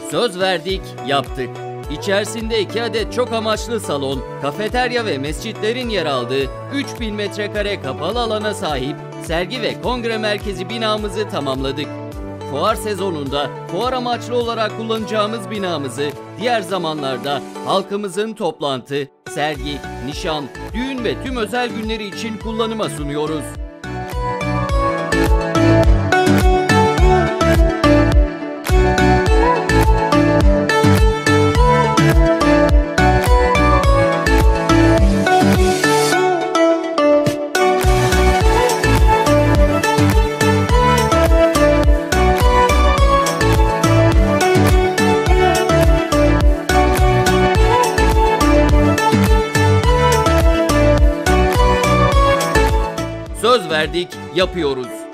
Söz verdik, yaptık. İçerisinde 2 adet çok amaçlı salon, kafeterya ve mescitlerin yer aldığı 3000 metrekare kapalı alana sahip sergi ve kongre merkezi binamızı tamamladık. Fuar sezonunda fuar amaçlı olarak kullanacağımız binamızı diğer zamanlarda halkımızın toplantı, sergi, nişan, düğün ve tüm özel günleri için kullanıma sunuyoruz. Söz verdik, yapıyoruz.